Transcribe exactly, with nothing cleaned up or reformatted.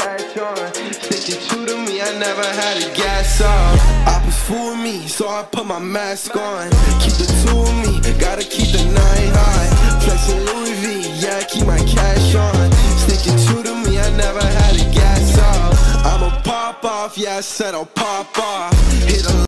cash on. Sticking true to me, I never had a gas off. Oppers fool me, so I put my mask on. Keep the two of me, gotta keep the nine high. Flexing Louis V, yeah, I keep my cash on. Sticking true to me, I never had a gas off. I'ma pop off, yeah, I said I'll pop off. Hit a